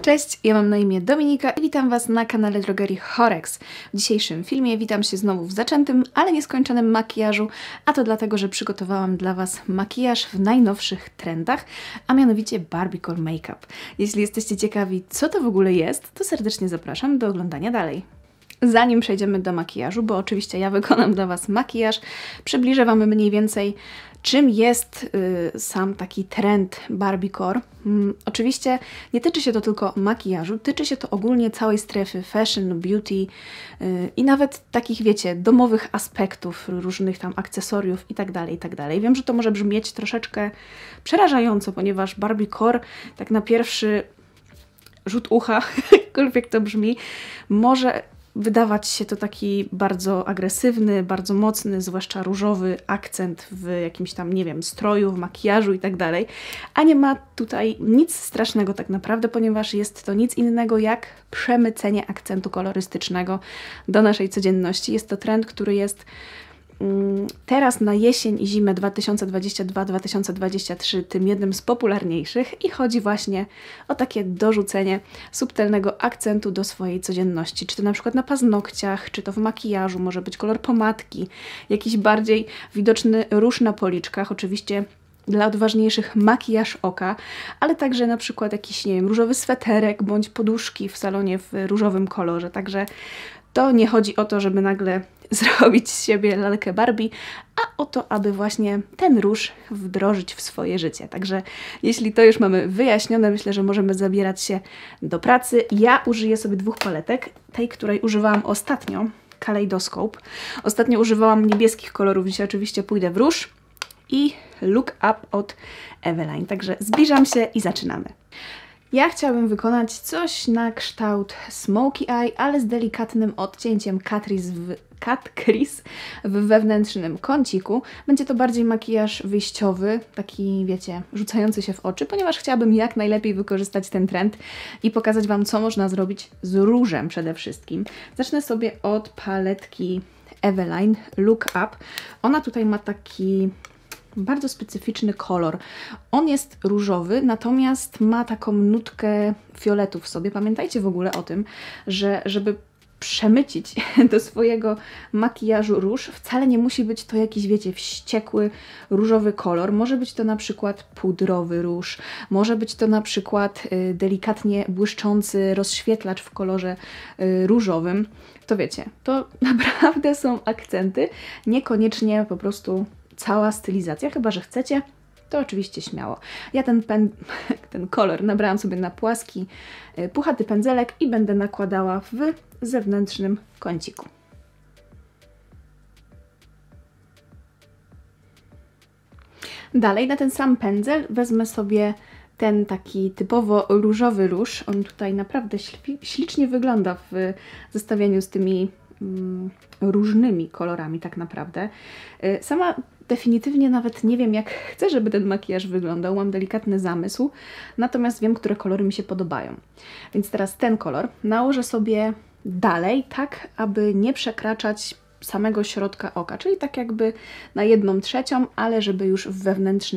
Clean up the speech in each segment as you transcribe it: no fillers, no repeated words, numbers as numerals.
Cześć, ja mam na imię Dominika i witam Was na kanale drogerii Horex. W dzisiejszym filmie witam się znowu w zaczętym, ale nieskończonym makijażu, a to dlatego, że przygotowałam dla Was makijaż w najnowszych trendach, a mianowicie Barbiecore Makeup. Jeśli jesteście ciekawi, co to w ogóle jest, to serdecznie zapraszam do oglądania dalej. Zanim przejdziemy do makijażu, bo oczywiście ja wykonam dla Was makijaż, przybliżę Wam mniej więcej, czym jest sam taki trend Barbiecore. Oczywiście nie tyczy się to tylko makijażu, tyczy się to ogólnie całej strefy fashion, beauty i nawet takich, wiecie, domowych aspektów, różnych tam akcesoriów itd., itd. Wiem, że to może brzmieć troszeczkę przerażająco, ponieważ Barbiecore tak na pierwszy rzut ucha, jakkolwiek to brzmi, może wydawać się to taki bardzo agresywny, bardzo mocny, zwłaszcza różowy akcent w jakimś tam, nie wiem, stroju, w makijażu i tak dalej, a nie ma tutaj nic strasznego tak naprawdę, ponieważ jest to nic innego jak przemycenie akcentu kolorystycznego do naszej codzienności. Jest to trend, który jest teraz na jesień i zimę 2022-2023 tym jednym z popularniejszych i chodzi właśnie o takie dorzucenie subtelnego akcentu do swojej codzienności. Czy to na przykład na paznokciach, czy to w makijażu, może być kolor pomadki, jakiś bardziej widoczny róż na policzkach, oczywiście dla odważniejszych makijaż oka, ale także na przykład jakiś, nie wiem, różowy sweterek bądź poduszki w salonie w różowym kolorze. Także to nie chodzi o to, żeby nagle zrobić z siebie lalkę Barbie, a o to, aby właśnie ten róż wdrożyć w swoje życie. Także jeśli to już mamy wyjaśnione, myślę, że możemy zabierać się do pracy. Ja użyję sobie dwóch paletek. Tej, której używałam ostatnio, Kaleidoscope. Ostatnio używałam niebieskich kolorów, dzisiaj oczywiście pójdę w róż i Look Up od Eveline. Także zbliżam się i zaczynamy. Ja chciałabym wykonać coś na kształt Smokey Eye, ale z delikatnym odcięciem Cut Crease w wewnętrznym kąciku. Będzie to bardziej makijaż wyjściowy, taki, wiecie, rzucający się w oczy, ponieważ chciałabym jak najlepiej wykorzystać ten trend i pokazać Wam, co można zrobić z różem przede wszystkim. Zacznę sobie od paletki Eveline Look Up. Ona tutaj ma taki bardzo specyficzny kolor. On jest różowy, natomiast ma taką nutkę fioletu w sobie. Pamiętajcie w ogóle o tym, że żeby przemycić do swojego makijażu róż, wcale nie musi być to jakiś, wiecie, wściekły różowy kolor. Może być to na przykład pudrowy róż, może być to na przykład delikatnie błyszczący rozświetlacz w kolorze różowym. To wiecie, to naprawdę są akcenty, niekoniecznie po prostu cała stylizacja, chyba że chcecie, to oczywiście śmiało. Ja ten kolor nabrałam sobie na płaski, puchaty pędzelek i będę nakładała w zewnętrznym kąciku. Dalej na ten sam pędzel wezmę sobie ten taki typowo różowy róż. On tutaj naprawdę ślicznie wygląda w zestawieniu z tymi różnymi kolorami tak naprawdę. Sama definitywnie nawet nie wiem, jak chcę, żeby ten makijaż wyglądał. Mam delikatny zamysł, natomiast wiem, które kolory mi się podobają. Więc teraz ten kolor nałożę sobie dalej, tak aby nie przekraczać samego środka oka, czyli tak jakby na 1/3, ale żeby już w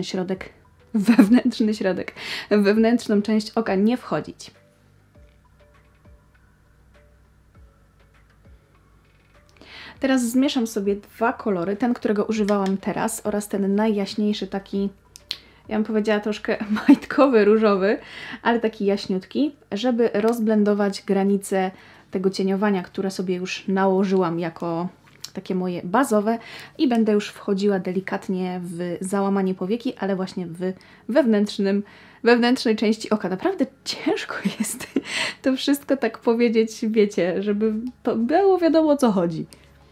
wewnętrzną część oka nie wchodzić. Teraz zmieszam sobie dwa kolory, ten, którego używałam teraz oraz ten najjaśniejszy, taki, ja bym powiedziała troszkę majtkowy, różowy, ale taki jaśniutki, żeby rozblendować granice tego cieniowania, które sobie już nałożyłam jako takie moje bazowe i będę już wchodziła delikatnie w załamanie powieki, ale właśnie w wewnętrznej części oka. Naprawdę ciężko jest to wszystko tak powiedzieć, wiecie, żeby było wiadomo, o co chodzi.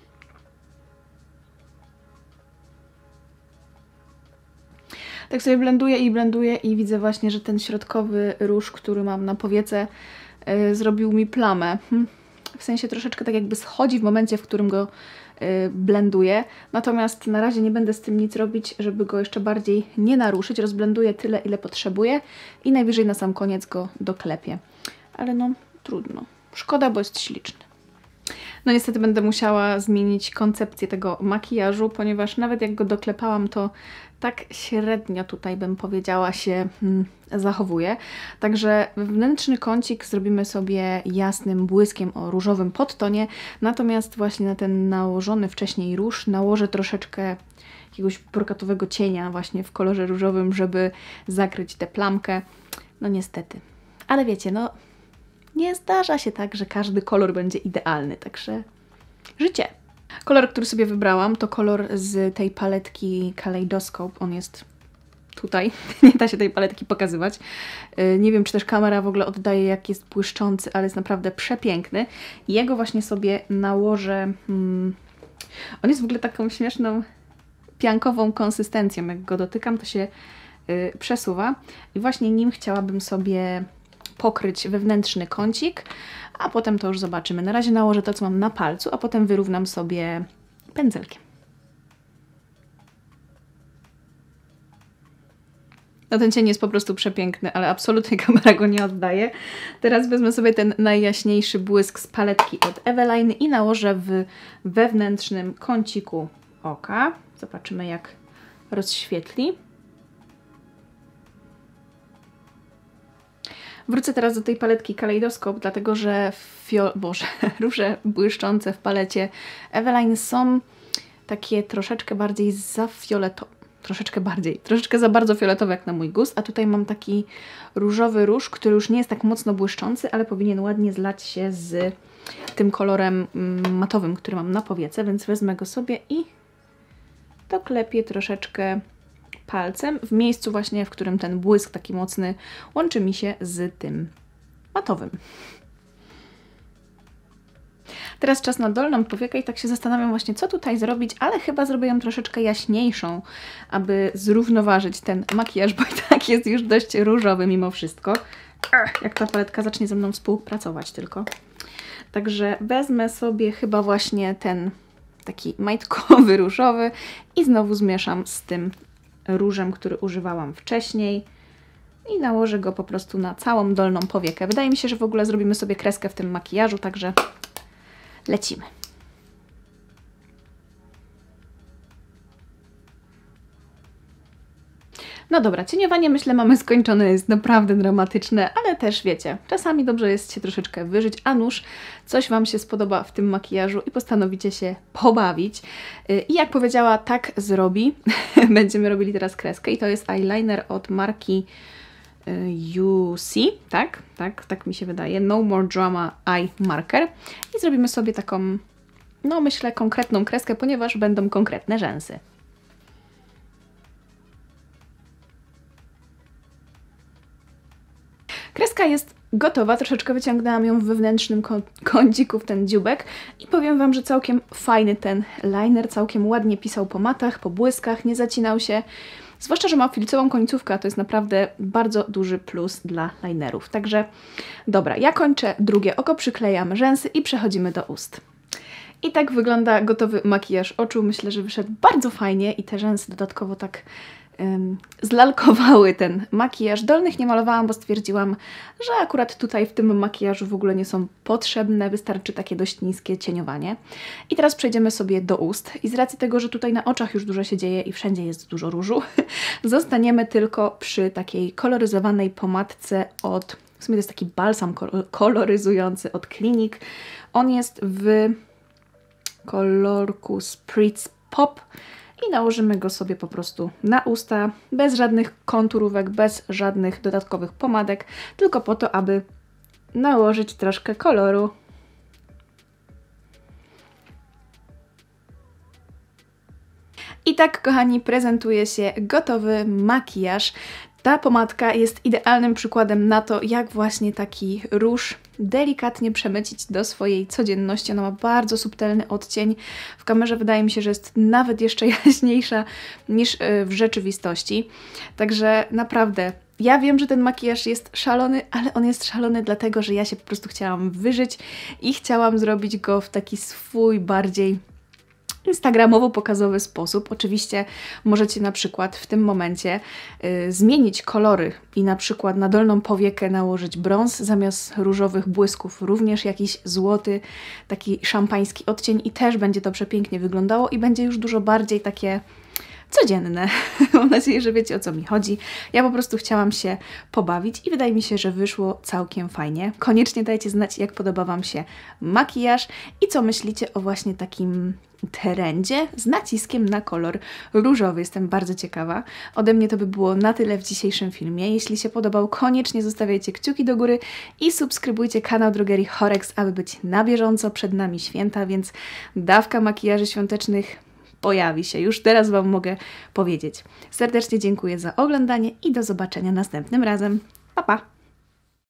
Tak sobie blenduję i widzę właśnie, że ten środkowy róż, który mam na powiece, zrobił mi plamę. W sensie troszeczkę tak jakby schodzi w momencie, w którym go blenduję. Natomiast na razie nie będę z tym nic robić, żeby go jeszcze bardziej nie naruszyć. Rozblenduję tyle, ile potrzebuję i najwyżej na sam koniec go doklepię. Ale no, trudno. Szkoda, bo jest śliczny. No niestety będę musiała zmienić koncepcję tego makijażu, ponieważ nawet jak go doklepałam, to tak średnio tutaj bym powiedziała się zachowuje. Także wewnętrzny kącik zrobimy sobie jasnym błyskiem o różowym podtonie, natomiast właśnie na ten nałożony wcześniej róż nałożę troszeczkę jakiegoś brokatowego cienia właśnie w kolorze różowym, żeby zakryć tę plamkę. No niestety. Ale wiecie, no nie zdarza się tak, że każdy kolor będzie idealny, także życie. Kolor, który sobie wybrałam, to kolor z tej paletki Kaleidoscope. On jest tutaj. Nie da się tej paletki pokazywać. Nie wiem, czy też kamera w ogóle oddaje, jak jest błyszczący, ale jest naprawdę przepiękny. Jego właśnie sobie nałożę... On jest w ogóle taką śmieszną, piankową konsystencją. Jak go dotykam, to się przesuwa. I właśnie nim chciałabym sobie pokryć wewnętrzny kącik, a potem to już zobaczymy. Na razie nałożę to, co mam na palcu, a potem wyrównam sobie pędzelkiem. No ten cień jest po prostu przepiękny, ale absolutnie kamera go nie oddaje. Teraz wezmę sobie ten najjaśniejszy błysk z paletki od Eveline i nałożę w wewnętrznym kąciku oka. Zobaczymy, jak rozświetli. Wrócę teraz do tej paletki Kaleidoscope, dlatego że róże błyszczące w palecie Eveline są takie troszeczkę bardziej troszeczkę za bardzo fioletowe jak na mój gust, a tutaj mam taki różowy róż, który już nie jest tak mocno błyszczący, ale powinien ładnie zlać się z tym kolorem matowym, który mam na powiece, więc wezmę go sobie i doklepię troszeczkę palcem w miejscu właśnie, w którym ten błysk taki mocny łączy mi się z tym matowym. Teraz czas na dolną powiekę i tak się zastanawiam właśnie, co tutaj zrobić, ale chyba zrobię ją troszeczkę jaśniejszą, aby zrównoważyć ten makijaż, bo i tak jest już dość różowy mimo wszystko. Jak ta paletka zacznie ze mną współpracować tylko. Także wezmę sobie chyba właśnie ten taki majtkowy różowy i znowu zmieszam z tym różem, który używałam wcześniej i nałożę go po prostu na całą dolną powiekę. Wydaje mi się, że w ogóle zrobimy sobie kreskę w tym makijażu, także lecimy. No dobra, cieniowanie myślę mamy skończone, jest naprawdę dramatyczne, ale też wiecie, czasami dobrze jest się troszeczkę wyżyć, a nuż coś Wam się spodoba w tym makijażu i postanowicie się pobawić. I jak powiedziała, tak zrobi. Będziemy robili teraz kreskę i to jest eyeliner od marki UC, tak mi się wydaje, No More Drama Eye Marker i zrobimy sobie taką, no myślę, konkretną kreskę, ponieważ będą konkretne rzęsy. Kreska jest gotowa, troszeczkę wyciągnęłam ją w wewnętrznym kąciku w ten dzióbek i powiem Wam, że całkiem fajny ten liner, całkiem ładnie pisał po matach, po błyskach, nie zacinał się. Zwłaszcza, że ma filcową końcówkę, a to jest naprawdę bardzo duży plus dla linerów. Także dobra, ja kończę drugie oko, przyklejam rzęsy i przechodzimy do ust. I tak wygląda gotowy makijaż oczu. Myślę, że wyszedł bardzo fajnie i te rzęsy dodatkowo tak zlalkowały ten makijaż. Dolnych nie malowałam, bo stwierdziłam, że akurat tutaj w tym makijażu w ogóle nie są potrzebne, wystarczy takie dość niskie cieniowanie. I teraz przejdziemy sobie do ust i z racji tego, że tutaj na oczach już dużo się dzieje i wszędzie jest dużo różu, zostaniemy tylko przy takiej koloryzowanej pomadce od, w sumie to jest taki balsam koloryzujący od Clinique. On jest w kolorku Spritz Pop i nałożymy go sobie po prostu na usta, bez żadnych konturówek, bez żadnych dodatkowych pomadek, tylko po to, aby nałożyć troszkę koloru. I tak, kochani, prezentuje się gotowy makijaż. Ta pomadka jest idealnym przykładem na to, jak właśnie taki róż delikatnie przemycić do swojej codzienności. Ona ma bardzo subtelny odcień. W kamerze wydaje mi się, że jest nawet jeszcze jaśniejsza niż w rzeczywistości. Także naprawdę, ja wiem, że ten makijaż jest szalony, ale on jest szalony dlatego, że ja się po prostu chciałam wyżyć i chciałam zrobić go w taki swój bardziej instagramowo-pokazowy sposób. Oczywiście możecie na przykład w tym momencie zmienić kolory i na przykład na dolną powiekę nałożyć brąz zamiast różowych błysków, również jakiś złoty, taki szampański odcień i też będzie to przepięknie wyglądało i będzie już dużo bardziej takie codzienne. Mam nadzieję, że wiecie, o co mi chodzi. Ja po prostu chciałam się pobawić i wydaje mi się, że wyszło całkiem fajnie. Koniecznie dajcie znać, jak podoba Wam się makijaż i co myślicie o właśnie takim trendzie z naciskiem na kolor różowy. Jestem bardzo ciekawa. Ode mnie to by było na tyle w dzisiejszym filmie. Jeśli się podobał, koniecznie zostawiajcie kciuki do góry i subskrybujcie kanał Drogerii Horex, aby być na bieżąco. Przed nami święta, więc dawka makijaży świątecznych pojawi się. Już teraz Wam mogę powiedzieć. Serdecznie dziękuję za oglądanie i do zobaczenia następnym razem. Pa, pa!